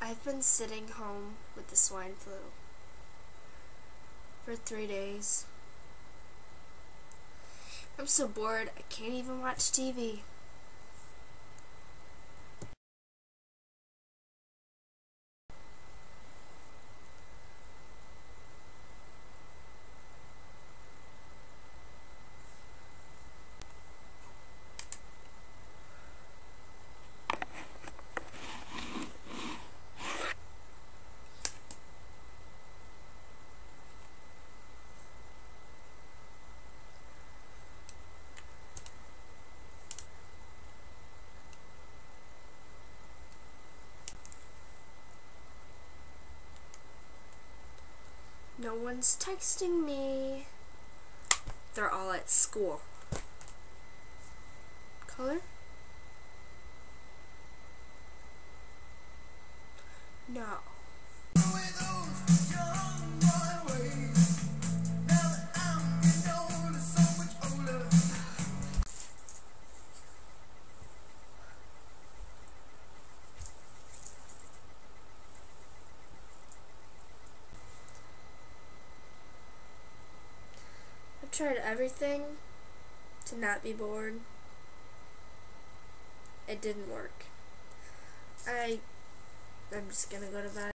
I've been sitting home with the swine flu for 3 days. I'm so bored, I can't even watch TV. No one's texting me. They're all at school. Color? No. I've tried everything to not be bored. It didn't work. I'm just gonna go to bed.